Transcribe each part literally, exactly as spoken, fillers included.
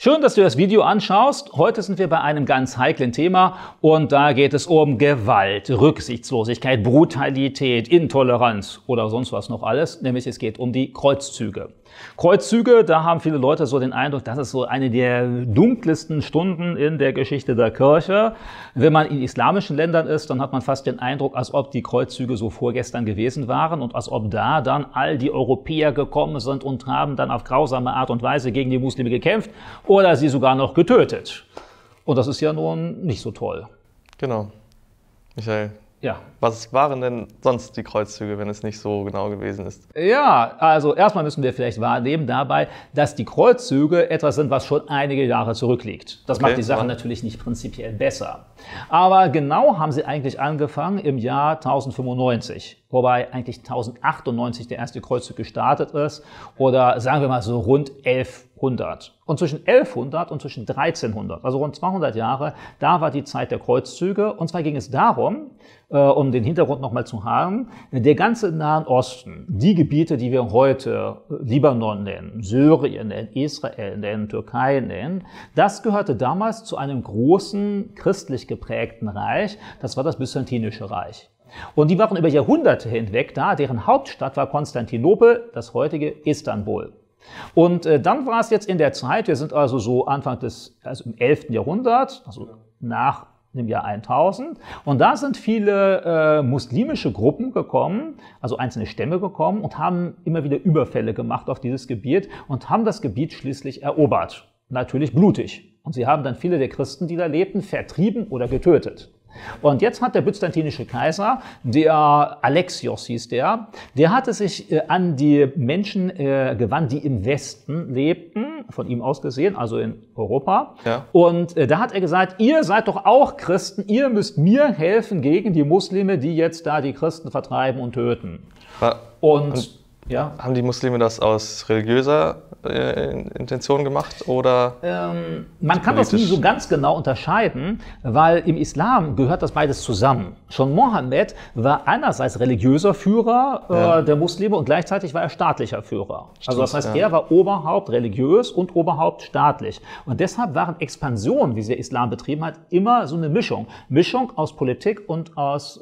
Schön, dass du das Video anschaust. Heute sind wir bei einem ganz heiklen Thema und da geht es um Gewalt, Rücksichtslosigkeit, Brutalität, Intoleranz oder sonst was noch alles, nämlich es geht um die Kreuzzüge. Kreuzzüge, da haben viele Leute so den Eindruck, das ist so eine der dunkelsten Stunden in der Geschichte der Kirche. Wenn man in islamischen Ländern ist, dann hat man fast den Eindruck, als ob die Kreuzzüge so vorgestern gewesen waren und als ob da dann all die Europäer gekommen sind und haben dann auf grausame Art und Weise gegen die Muslime gekämpft oder sie sogar noch getötet. Und das ist ja nun nicht so toll. Genau. Michael. Ja. Was waren denn sonst die Kreuzzüge, wenn es nicht so genau gewesen ist? Ja, also erstmal müssen wir vielleicht wahrnehmen dabei, dass die Kreuzzüge etwas sind, was schon einige Jahre zurückliegt. Das Okay, macht die Sache ja. natürlich nicht prinzipiell besser. Aber genau haben sie eigentlich angefangen im Jahr tausendfünfundneunzig, wobei eigentlich tausendachtunddneunzig der erste Kreuzzug gestartet ist oder sagen wir mal so rund elfhundert. Und zwischen elfhundert und zwischen dreizehnhundert, also rund zweihundert Jahre, da war die Zeit der Kreuzzüge. Und zwar ging es darum, äh, um den Hintergrund nochmal zu haben, der ganze Nahen Osten, die Gebiete, die wir heute Libanon nennen, Syrien nennen, Israel nennen, Türkei nennen, das gehörte damals zu einem großen christlich geprägten Reich, das war das Byzantinische Reich. Und die waren über Jahrhunderte hinweg da, deren Hauptstadt war Konstantinopel, das heutige Istanbul. Und äh, dann war es jetzt in der Zeit, wir sind also so Anfang des, also im elften Jahrhundert, also nach dem Jahr tausend, und da sind viele äh, muslimische Gruppen gekommen, also einzelne Stämme gekommen und haben immer wieder Überfälle gemacht auf dieses Gebiet und haben das Gebiet schließlich erobert. Natürlich blutig. Und sie haben dann viele der Christen, die da lebten, vertrieben oder getötet. Und jetzt hat der byzantinische Kaiser, der Alexios hieß der, der hatte sich äh, an die Menschen äh, gewandt, die im Westen lebten, von ihm aus gesehen, also in Europa. Ja. Und äh, da hat er gesagt, ihr seid doch auch Christen, ihr müsst mir helfen gegen die Muslime, die jetzt da die Christen vertreiben und töten. Ja. Und, und ja. Haben die Muslime das aus religiöser äh, Intention gemacht oder? Ähm, man kann das nie so ganz genau unterscheiden, weil im Islam gehört das beides zusammen. Schon Mohammed war einerseits religiöser Führer äh, ja. der Muslime und gleichzeitig war er staatlicher Führer. Stimmt, also das heißt, ja. er war Oberhaupt religiös und Oberhaupt staatlich. Und deshalb waren Expansionen, wie sie der Islam betrieben hat, immer so eine Mischung. Mischung aus Politik und aus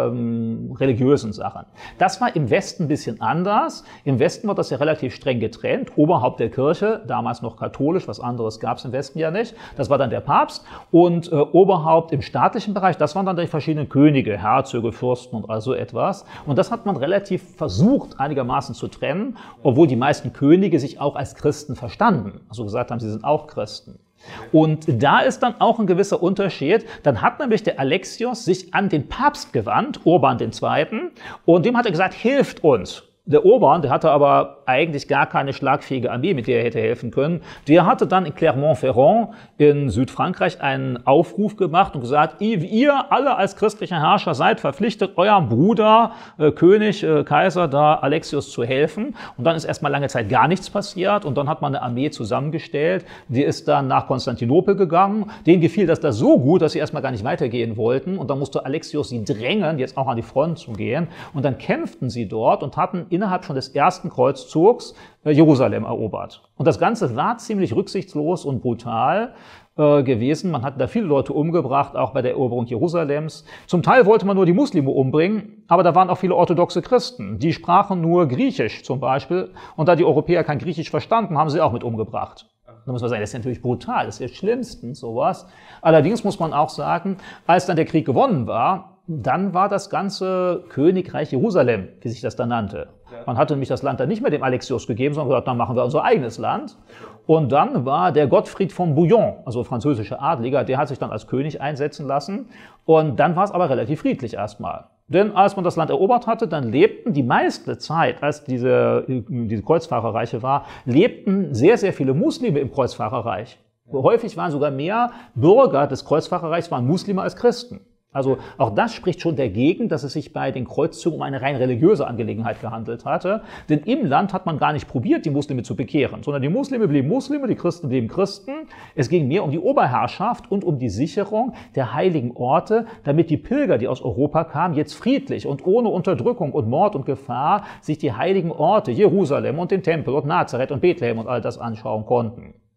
ähm, religiösen Sachen. Das war im Westen ein bisschen anders. Im Westen wird das ja relativ streng getrennt. Oberhaupt der Kirche, damals noch katholisch, was anderes gab es im Westen ja nicht. Das war dann der Papst. Und äh, Oberhaupt im staatlichen Bereich, das waren dann die verschiedenen Könige, Herzöge, Fürsten und all so etwas. Und das hat man relativ versucht, einigermaßen zu trennen, obwohl die meisten Könige sich auch als Christen verstanden. Also gesagt haben, sie sind auch Christen. Und da ist dann auch ein gewisser Unterschied. Dann hat nämlich der Alexios sich an den Papst gewandt, Urban der Zweite, und dem hat er gesagt, hilft uns. Der Urban, der hatte aber eigentlich gar keine schlagfähige Armee, mit der er hätte helfen können. Der hatte dann in Clermont-Ferrand in Südfrankreich einen Aufruf gemacht und gesagt, ihr alle als christlicher Herrscher seid verpflichtet, eurem Bruder, äh, König, äh, Kaiser, da Alexios zu helfen. Und dann ist erstmal lange Zeit gar nichts passiert und dann hat man eine Armee zusammengestellt. Die ist dann nach Konstantinopel gegangen. Denen gefiel das da so gut, dass sie erstmal gar nicht weitergehen wollten. Und dann musste Alexios sie drängen, jetzt auch an die Front zu gehen. Und dann kämpften sie dort und hatten innerhalb schon des ersten Kreuzzugs äh, Jerusalem erobert. Und das Ganze war ziemlich rücksichtslos und brutal äh, gewesen. Man hat da viele Leute umgebracht, auch bei der Eroberung Jerusalems. Zum Teil wollte man nur die Muslime umbringen, aber da waren auch viele orthodoxe Christen. Die sprachen nur Griechisch zum Beispiel. Und da die Europäer kein Griechisch verstanden, haben sie auch mit umgebracht. Da muss man sagen, das ist natürlich brutal, das ist schlimmstens sowas. Allerdings muss man auch sagen, als dann der Krieg gewonnen war, dann war das ganze Königreich Jerusalem, wie sich das dann nannte. Ja. Man hatte nämlich das Land dann nicht mehr dem Alexios gegeben, sondern gesagt, dann machen wir unser eigenes Land. Und dann war der Gottfried von Bouillon, also französischer Adliger, der hat sich dann als König einsetzen lassen. Und dann war es aber relativ friedlich erstmal. Denn als man das Land erobert hatte, dann lebten die meiste Zeit, als diese, diese Kreuzfahrerreiche war, lebten sehr, sehr viele Muslime im Kreuzfahrerreich. Häufig waren sogar mehr Bürger des Kreuzfahrerreichs waren Muslime als Christen. Also auch das spricht schon dagegen, dass es sich bei den Kreuzzügen um eine rein religiöse Angelegenheit gehandelt hatte. Denn im Land hat man gar nicht probiert, die Muslime zu bekehren, sondern die Muslime blieben Muslime, die Christen blieben Christen. Es ging mehr um die Oberherrschaft und um die Sicherung der heiligen Orte, damit die Pilger, die aus Europa kamen, jetzt friedlich und ohne Unterdrückung und Mord und Gefahr sich die heiligen Orte, Jerusalem und den Tempel und Nazareth und Bethlehem und all das anschauen konnten.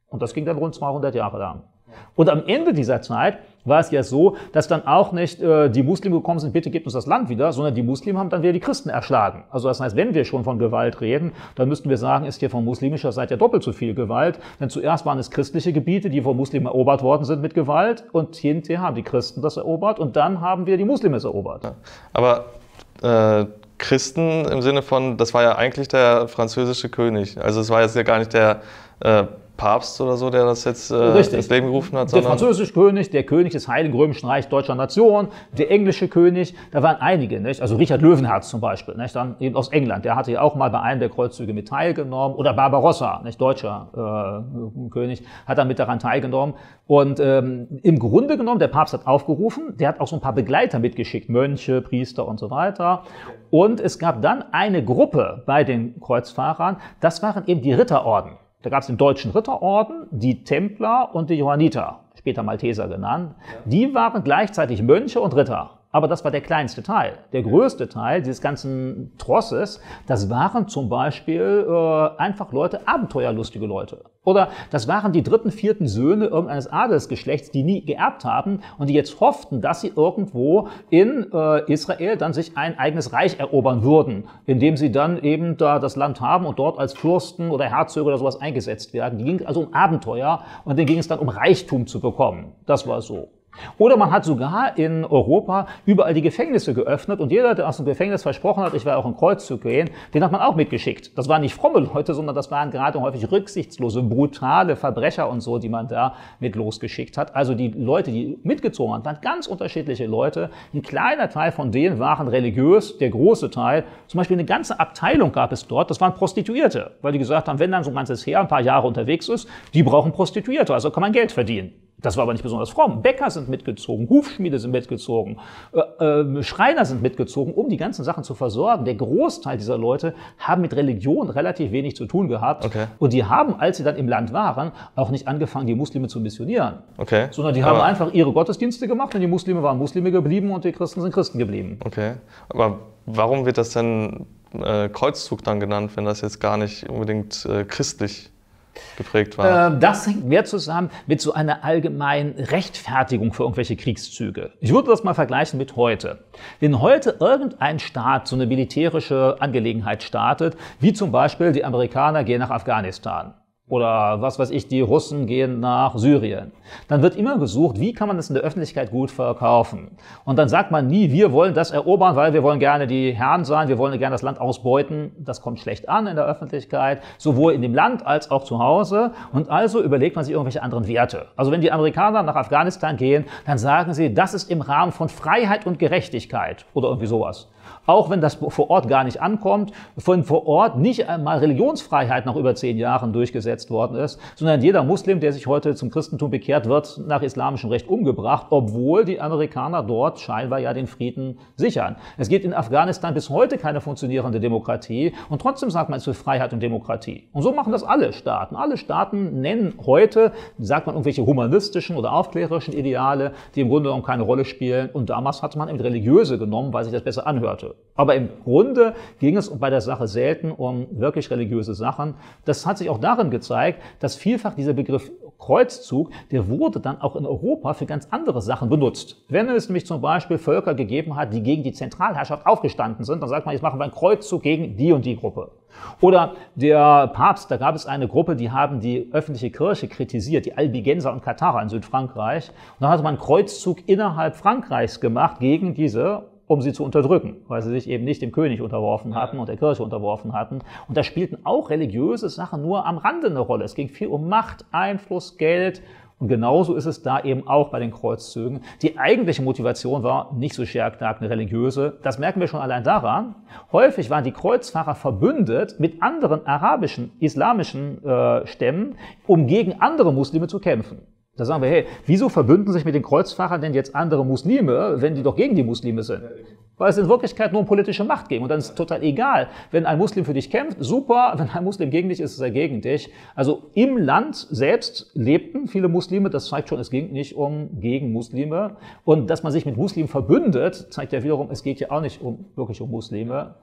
Und das ging dann rund zweihundert Jahre lang. Und am Ende dieser Zeit war es ja so, dass dann auch nicht äh, die Muslime gekommen sind, bitte gebt uns das Land wieder, sondern die Muslime haben dann wieder die Christen erschlagen. Also das heißt, wenn wir schon von Gewalt reden, dann müssten wir sagen, ist hier von muslimischer Seite ja doppelt so viel Gewalt. Denn zuerst waren es christliche Gebiete, die von Muslimen erobert worden sind mit Gewalt, und hinterher haben die Christen das erobert und dann haben wir die Muslime es erobert. Ja, aber äh, Christen im Sinne von, das war ja eigentlich der französische König. Also es war jetzt ja gar nicht der äh, Papst oder so, der das jetzt äh, ins Leben gerufen hat. Der französische König, der König des Heiligen Römischen Reichs deutscher Nation, der englische König, da waren einige, nicht? Also Richard Löwenherz zum Beispiel, nicht? Dann eben aus England, der hatte ja auch mal bei einem der Kreuzzüge mit teilgenommen, oder Barbarossa, nicht? Deutscher äh, König, hat dann mit daran teilgenommen. Und ähm, im Grunde genommen, der Papst hat aufgerufen, der hat auch so ein paar Begleiter mitgeschickt, Mönche, Priester und so weiter. Und es gab dann eine Gruppe bei den Kreuzfahrern, das waren eben die Ritterorden. Da gab es den Deutschen Ritterorden, die Templer und die Johanniter, später Malteser genannt. Die waren gleichzeitig Mönche und Ritter. Aber das war der kleinste Teil. Der größte Teil dieses ganzen Trosses, das waren zum Beispiel äh, einfach Leute, abenteuerlustige Leute. Oder das waren die dritten, vierten Söhne irgendeines Adelsgeschlechts, die nie geerbt haben und die jetzt hofften, dass sie irgendwo in äh, Israel dann sich ein eigenes Reich erobern würden, indem sie dann eben da das Land haben und dort als Fürsten oder Herzöge oder sowas eingesetzt werden. Die ging also um Abenteuer und denen ging es dann um Reichtum zu bekommen. Das war so. Oder man hat sogar in Europa überall die Gefängnisse geöffnet und jeder, der aus dem Gefängnis versprochen hat, ich werde auch in Kreuzzug gehen, den hat man auch mitgeschickt. Das waren nicht fromme Leute, sondern das waren gerade häufig rücksichtslose, brutale Verbrecher und so, die man da mit losgeschickt hat. Also die Leute, die mitgezogen haben, waren ganz unterschiedliche Leute. Ein kleiner Teil von denen waren religiös, der große Teil, zum Beispiel eine ganze Abteilung gab es dort, das waren Prostituierte, weil die gesagt haben, wenn dann so ein ganzes Heer ein paar Jahre unterwegs ist, die brauchen Prostituierte, also kann man Geld verdienen. Das war aber nicht besonders fromm. Bäcker sind mitgezogen, Hufschmiede sind mitgezogen, äh, äh, Schreiner sind mitgezogen, um die ganzen Sachen zu versorgen. Der Großteil dieser Leute haben mit Religion relativ wenig zu tun gehabt. Okay. Und die haben, als sie dann im Land waren, auch nicht angefangen, die Muslime zu missionieren. Okay. Sondern die aber haben einfach ihre Gottesdienste gemacht und die Muslime waren Muslime geblieben und die Christen sind Christen geblieben. Okay. Aber warum wird das denn äh, Kreuzzug dann genannt, wenn das jetzt gar nicht unbedingt äh, christlich geprägt war? Das hängt mehr zusammen mit so einer allgemeinen Rechtfertigung für irgendwelche Kriegszüge. Ich würde das mal vergleichen mit heute. Wenn heute irgendein Staat so eine militärische Angelegenheit startet, wie zum Beispiel die Amerikaner gehen nach Afghanistan, oder was weiß ich, die Russen gehen nach Syrien, dann wird immer gesucht, wie kann man das in der Öffentlichkeit gut verkaufen. Und dann sagt man nie, wir wollen das erobern, weil wir wollen gerne die Herren sein, wir wollen gerne das Land ausbeuten. Das kommt schlecht an in der Öffentlichkeit, sowohl in dem Land als auch zu Hause. Und also überlegt man sich irgendwelche anderen Werte. Also wenn die Amerikaner nach Afghanistan gehen, dann sagen sie, das ist im Rahmen von Freiheit und Gerechtigkeit oder irgendwie sowas. Auch wenn das vor Ort gar nicht ankommt, von vor Ort nicht einmal Religionsfreiheit nach über zehn Jahren durchgesetzt worden ist, sondern jeder Muslim, der sich heute zum Christentum bekehrt, wird nach islamischem Recht umgebracht, obwohl die Amerikaner dort scheinbar ja den Frieden sichern. Es gibt in Afghanistan bis heute keine funktionierende Demokratie und trotzdem sagt man, es ist für Freiheit und Demokratie. Und so machen das alle Staaten. Alle Staaten nennen heute, sagt man, irgendwelche humanistischen oder aufklärerischen Ideale, die im Grunde genommen keine Rolle spielen. Und damals hat man eben religiöse genommen, weil sich das besser anhörte. Aber im Grunde ging es bei der Sache selten um wirklich religiöse Sachen. Das hat sich auch darin gezeigt, dass vielfach dieser Begriff Kreuzzug, der wurde dann auch in Europa für ganz andere Sachen benutzt. Wenn es nämlich zum Beispiel Völker gegeben hat, die gegen die Zentralherrschaft aufgestanden sind, dann sagt man, jetzt machen wir einen Kreuzzug gegen die und die Gruppe. Oder der Papst, da gab es eine Gruppe, die haben die öffentliche Kirche kritisiert, die Albigenser und Katharer in Südfrankreich. Und dann hat man einen Kreuzzug innerhalb Frankreichs gemacht gegen diese, um sie zu unterdrücken, weil sie sich eben nicht dem König unterworfen hatten und der Kirche unterworfen hatten. Und da spielten auch religiöse Sachen nur am Rande eine Rolle. Es ging viel um Macht, Einfluss, Geld. Und genauso ist es da eben auch bei den Kreuzzügen. Die eigentliche Motivation war nicht so stark eine religiöse. Das merken wir schon allein daran. Häufig waren die Kreuzfahrer verbündet mit anderen arabischen, islamischen äh, Stämmen, um gegen andere Muslime zu kämpfen. Da sagen wir, hey, wieso verbünden sich mit den Kreuzfahrern denn jetzt andere Muslime, wenn die doch gegen die Muslime sind? Weil es in Wirklichkeit nur um politische Macht ging. Und dann ist es total egal. Wenn ein Muslim für dich kämpft, super. Wenn ein Muslim gegen dich ist, ist er gegen dich. Also im Land selbst lebten viele Muslime. Das zeigt schon, es ging nicht um gegen Muslime. Und dass man sich mit Muslimen verbündet, zeigt ja wiederum, es geht ja auch nicht um, wirklich um Muslime.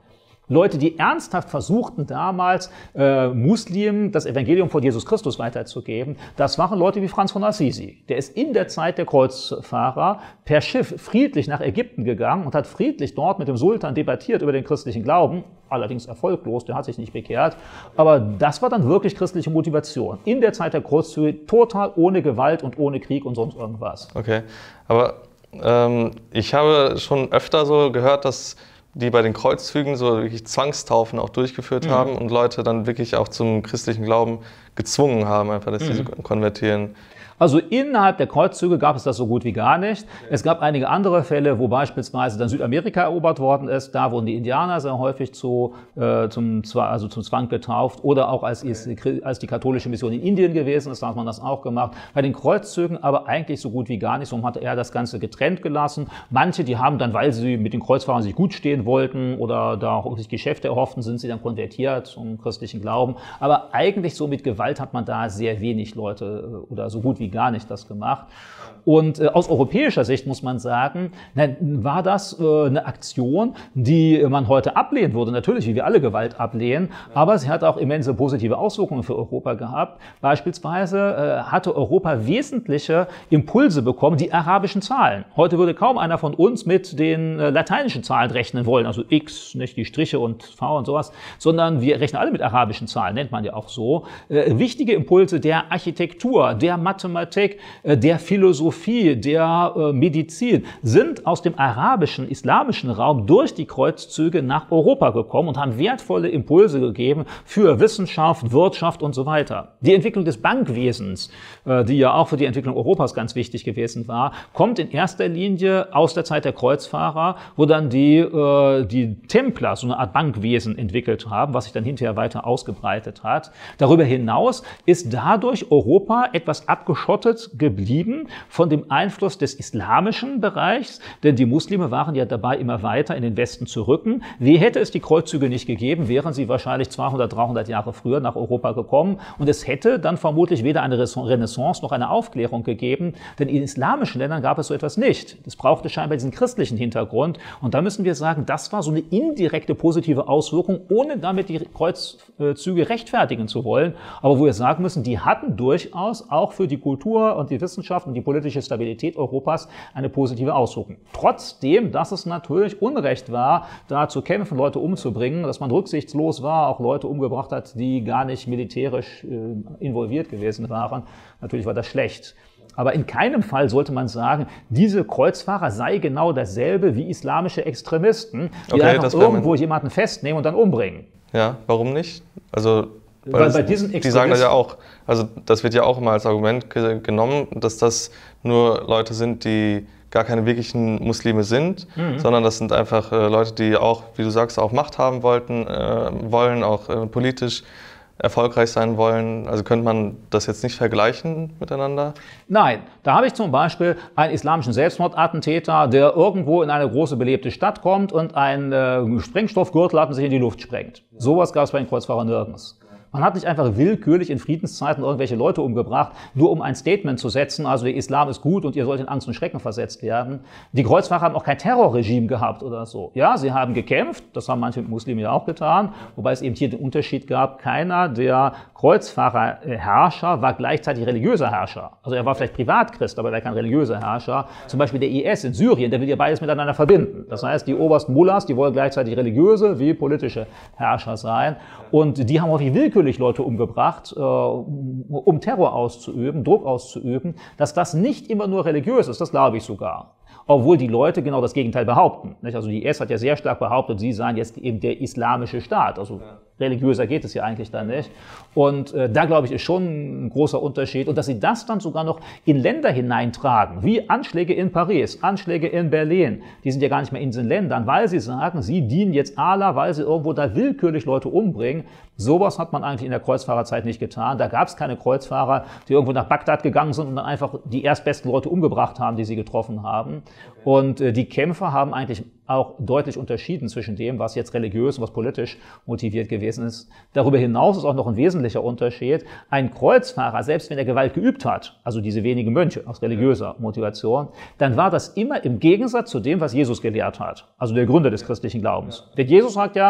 Leute, die ernsthaft versuchten damals, äh, Muslimen das Evangelium von Jesus Christus weiterzugeben, das waren Leute wie Franz von Assisi. Der ist in der Zeit der Kreuzfahrer per Schiff friedlich nach Ägypten gegangen und hat friedlich dort mit dem Sultan debattiert über den christlichen Glauben, allerdings erfolglos, der hat sich nicht bekehrt. Aber das war dann wirklich christliche Motivation. In der Zeit der Kreuzzüge total ohne Gewalt und ohne Krieg und sonst irgendwas. Okay, aber ähm, ich habe schon öfter so gehört, dass die bei den Kreuzzügen so wirklich Zwangstaufen auch durchgeführt mhm. haben und Leute dann wirklich auch zum christlichen Glauben gezwungen haben, einfach, dass mhm. sie konvertieren. Also innerhalb der Kreuzzüge gab es das so gut wie gar nicht. Es gab einige andere Fälle, wo beispielsweise dann Südamerika erobert worden ist. Da wurden die Indianer sehr häufig zu, äh, zum, also zum Zwang getauft. Oder auch als, als die katholische Mission in Indien gewesen ist, da hat man das auch gemacht. Bei den Kreuzzügen aber eigentlich so gut wie gar nicht. So hat er das Ganze getrennt gelassen. Manche, die haben dann, weil sie mit den Kreuzfahrern sich gut stehen wollten oder da auch sich Geschäfte erhofften, sind sie dann konvertiert zum christlichen Glauben. Aber eigentlich so mit Gewalt hat man da sehr wenig Leute oder so gut wie gar nicht das gemacht. Und äh, aus europäischer Sicht muss man sagen, na, war das äh, eine Aktion, die man heute ablehnen würde. Natürlich, wie wir alle Gewalt ablehnen, aber sie hat auch immense positive Auswirkungen für Europa gehabt. Beispielsweise äh, hatte Europa wesentliche Impulse bekommen, die arabischen Zahlen. Heute würde kaum einer von uns mit den äh, lateinischen Zahlen rechnen wollen, also X, nicht die Striche und V und sowas, sondern wir rechnen alle mit arabischen Zahlen, nennt man ja auch so. Äh, wichtige Impulse der Architektur, der Mathematik, äh, der Philosophie, der äh, Medizin sind aus dem arabischen, islamischen Raum durch die Kreuzzüge nach Europa gekommen und haben wertvolle Impulse gegeben für Wissenschaft, Wirtschaft und so weiter. Die Entwicklung des Bankwesens, äh, die ja auch für die Entwicklung Europas ganz wichtig gewesen war, kommt in erster Linie aus der Zeit der Kreuzfahrer, wo dann die, äh, die Templer so eine Art Bankwesen entwickelt haben, was sich dann hinterher weiter ausgebreitet hat. Darüber hinaus ist dadurch Europa etwas abgeschottet geblieben von dem Einfluss des islamischen Bereichs, denn die Muslime waren ja dabei, immer weiter in den Westen zu rücken. Wie hätte es die Kreuzzüge nicht gegeben, wären sie wahrscheinlich zweihundert, dreihundert Jahre früher nach Europa gekommen und es hätte dann vermutlich weder eine Renaissance noch eine Aufklärung gegeben, denn in islamischen Ländern gab es so etwas nicht. Es brauchte scheinbar diesen christlichen Hintergrund und da müssen wir sagen, das war so eine indirekte positive Auswirkung, ohne damit die Kreuzzüge rechtfertigen zu wollen, aber wo wir sagen müssen, die hatten durchaus auch für die Kultur und die Wissenschaft und die politische Stabilität Europas eine positive Auswirkung. Trotzdem, dass es natürlich Unrecht war, da zu kämpfen, Leute umzubringen, dass man rücksichtslos war, auch Leute umgebracht hat, die gar nicht militärisch äh, involviert gewesen waren. Natürlich war das schlecht. Aber in keinem Fall sollte man sagen, diese Kreuzfahrer sei genau dasselbe wie islamische Extremisten, die okay, einfach irgendwo jemanden festnehmen und dann umbringen. Ja, warum nicht? Also Weil, Weil bei diesen die sagen das ja auch, also das wird ja auch immer als Argument ge genommen, dass das nur Leute sind, die gar keine wirklichen Muslime sind, mhm. sondern das sind einfach äh, Leute, die auch, wie du sagst, auch Macht haben wollten, äh, wollen, auch äh, politisch erfolgreich sein wollen. Also könnte man das jetzt nicht vergleichen miteinander? Nein, da habe ich zum Beispiel einen islamischen Selbstmordattentäter, der irgendwo in eine große belebte Stadt kommt und einen äh, Sprengstoffgürtel hat und sich in die Luft sprengt. Sowas gab es bei den Kreuzfahrern nirgends. Man hat nicht einfach willkürlich in Friedenszeiten irgendwelche Leute umgebracht, nur um ein Statement zu setzen, also der Islam ist gut und ihr sollt in Angst und Schrecken versetzt werden. Die Kreuzfahrer haben auch kein Terrorregime gehabt oder so. Ja, sie haben gekämpft, das haben manche Muslime ja auch getan, wobei es eben hier den Unterschied gab, keiner der Kreuzfahrerherrscher war gleichzeitig religiöser Herrscher. Also er war vielleicht Privatchrist, aber er war kein religiöser Herrscher. Zum Beispiel der I S in Syrien, der will ja beides miteinander verbinden. Das heißt, die obersten Mullahs, die wollen gleichzeitig religiöse wie politische Herrscher sein. Und die haben häufig willkürlich Leute umgebracht, äh, um Terror auszuüben, Druck auszuüben. Dass das nicht immer nur religiös ist, das glaube ich sogar. Obwohl die Leute genau das Gegenteil behaupten. Nicht? Also die I S hat ja sehr stark behauptet, sie seien jetzt eben der islamische Staat. Also religiöser geht es ja eigentlich dann nicht. Und äh, da, glaube ich, ist schon ein großer Unterschied. Und dass sie das dann sogar noch in Länder hineintragen, wie Anschläge in Paris, Anschläge in Berlin, die sind ja gar nicht mehr in diesen Ländern, weil sie sagen, sie dienen jetzt Allah, weil sie irgendwo da willkürlich Leute umbringen. Sowas hat man eigentlich in der Kreuzfahrerzeit nicht getan. Da gab es keine Kreuzfahrer, die irgendwo nach Bagdad gegangen sind und dann einfach die erstbesten Leute umgebracht haben, die sie getroffen haben. Und äh, die Kämpfer haben eigentlich auch deutlich unterschieden zwischen dem, was jetzt religiös und was politisch motiviert gewesen ist. Darüber hinaus ist auch noch ein wesentlicher Unterschied. Ein Kreuzfahrer, selbst wenn er Gewalt geübt hat, also diese wenigen Mönche aus religiöser Motivation, dann war das immer im Gegensatz zu dem, was Jesus gelehrt hat, also der Gründer des christlichen Glaubens. Denn Jesus sagt ja,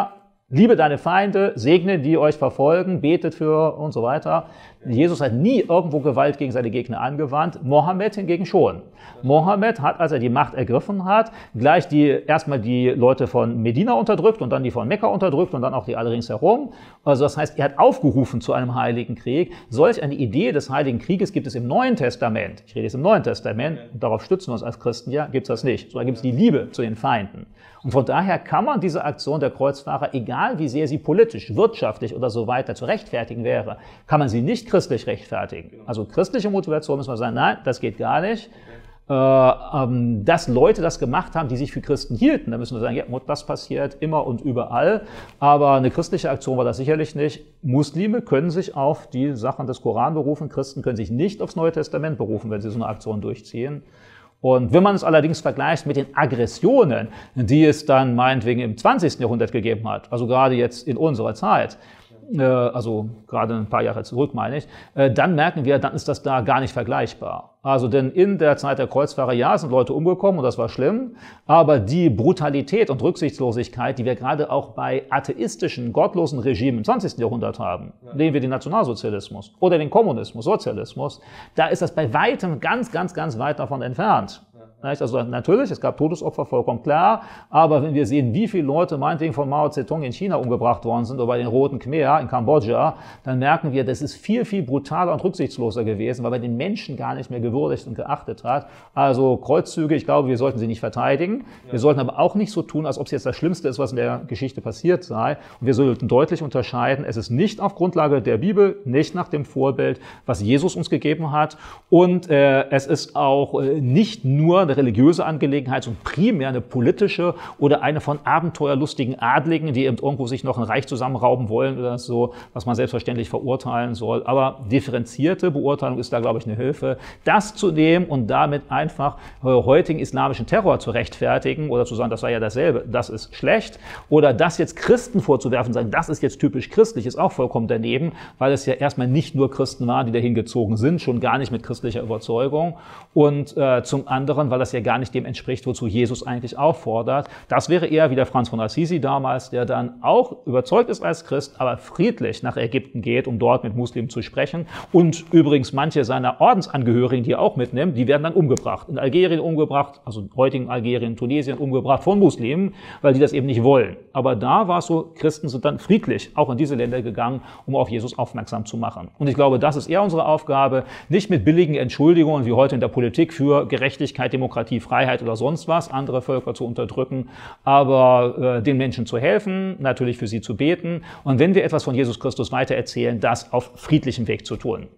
Liebe deine Feinde, segne die euch verfolgen, betet für und so weiter. Jesus hat nie irgendwo Gewalt gegen seine Gegner angewandt, Mohammed hingegen schon. Mohammed hat, als er die Macht ergriffen hat, gleich die, erstmal die Leute von Medina unterdrückt und dann die von Mekka unterdrückt und dann auch die alle ringsherum. Also das heißt, er hat aufgerufen zu einem heiligen Krieg. Solch eine Idee des heiligen Krieges gibt es im Neuen Testament. Ich rede jetzt im Neuen Testament, und darauf stützen wir uns als Christen ja, gibt es das nicht. Sondern gibt es die Liebe zu den Feinden. Und von daher kann man diese Aktion der Kreuzfahrer, egal wie sehr sie politisch, wirtschaftlich oder so weiter zu rechtfertigen wäre, kann man sie nicht christlich rechtfertigen. Also christliche Motivation muss man sagen, nein, das geht gar nicht. Äh, ähm, dass Leute das gemacht haben, die sich für Christen hielten, da müssen wir sagen, ja, das passiert immer und überall. Aber eine christliche Aktion war das sicherlich nicht. Muslime können sich auf die Sachen des Koran berufen, Christen können sich nicht aufs Neue Testament berufen, wenn sie so eine Aktion durchziehen. Und wenn man es allerdings vergleicht mit den Aggressionen, die es dann meinetwegen im zwanzigsten Jahrhundert gegeben hat, also gerade jetzt in unserer Zeit, äh, also gerade ein paar Jahre zurück meine ich, äh, dann merken wir, dann ist das da gar nicht vergleichbar. Also denn in der Zeit der Kreuzfahrer, ja, sind Leute umgekommen und das war schlimm, aber die Brutalität und Rücksichtslosigkeit, die wir gerade auch bei atheistischen, gottlosen Regimen im zwanzigsten Jahrhundert haben, ja. Nehmen wir den Nationalsozialismus oder den Kommunismus, Sozialismus, da ist das bei weitem ganz, ganz, ganz weit davon entfernt. Also natürlich, es gab Todesopfer, vollkommen klar, aber wenn wir sehen, wie viele Leute meinetwegen von Mao Zedong in China umgebracht worden sind oder bei den Roten Khmer in Kambodscha, dann merken wir, das ist viel, viel brutaler und rücksichtsloser gewesen, weil man den Menschen gar nicht mehr gewürdigt und geachtet hat. Also Kreuzzüge, ich glaube, wir sollten sie nicht verteidigen. Wir sollten aber auch nicht so tun, als ob es jetzt das Schlimmste ist, was in der Geschichte passiert sei. Und wir sollten deutlich unterscheiden, es ist nicht auf Grundlage der Bibel, nicht nach dem Vorbild, was Jesus uns gegeben hat. Und äh, es ist auch äh, nicht nur eine religiöse Angelegenheit, sondern primär eine politische oder eine von abenteuerlustigen Adligen, die eben irgendwo sich noch ein Reich zusammenrauben wollen oder so, was man selbstverständlich verurteilen soll. Aber differenzierte Beurteilung ist da, glaube ich, eine Hilfe. Das zu nehmen und damit einfach äh, heutigen islamischen Terror zu rechtfertigen oder zu sagen, das sei ja dasselbe, das ist schlecht. Oder das jetzt Christen vorzuwerfen und sagen, das ist jetzt typisch christlich, ist auch vollkommen daneben, weil es ja erstmal nicht nur Christen waren, die dahin gezogen sind, schon gar nicht mit christlicher Überzeugung. Und äh, zum anderen, weil das ja gar nicht dem entspricht, wozu Jesus eigentlich auffordert. Das wäre eher wie der Franz von Assisi damals, der dann auch überzeugt ist als Christ, aber friedlich nach Ägypten geht, um dort mit Muslimen zu sprechen. Und übrigens manche seiner Ordensangehörigen, die er auch mitnimmt, die werden dann umgebracht. In Algerien umgebracht, also heutigen Algerien, Tunesien umgebracht von Muslimen, weil die das eben nicht wollen. Aber da war es so, Christen sind dann friedlich auch in diese Länder gegangen, um auf Jesus aufmerksam zu machen. Und ich glaube, das ist eher unsere Aufgabe, nicht mit billigen Entschuldigungen wie heute in der Politik für Gerechtigkeit, Demokratie, Freiheit oder sonst was, andere Völker zu unterdrücken, aber äh, den Menschen zu helfen, natürlich für sie zu beten und wenn wir etwas von Jesus Christus weitererzählen, das auf friedlichem Weg zu tun.